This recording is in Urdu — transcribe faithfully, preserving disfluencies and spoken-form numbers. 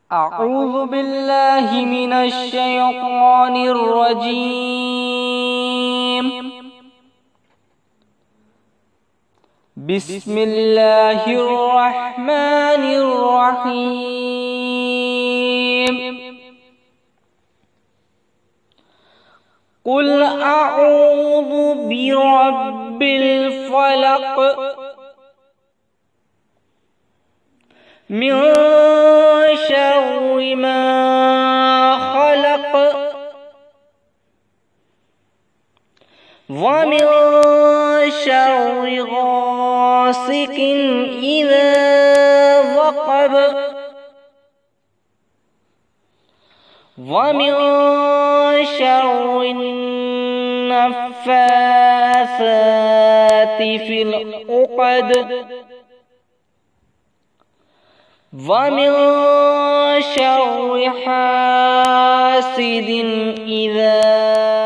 أعوذ بالله من الشيطان الرجيم. بسم الله الرحمن الرحيم. قل أعوذ برب الفلق من شر ما خلق ومن شر غاسق إذا وقب ومن شر النفاثات في العقد ومن شر حاسد إذا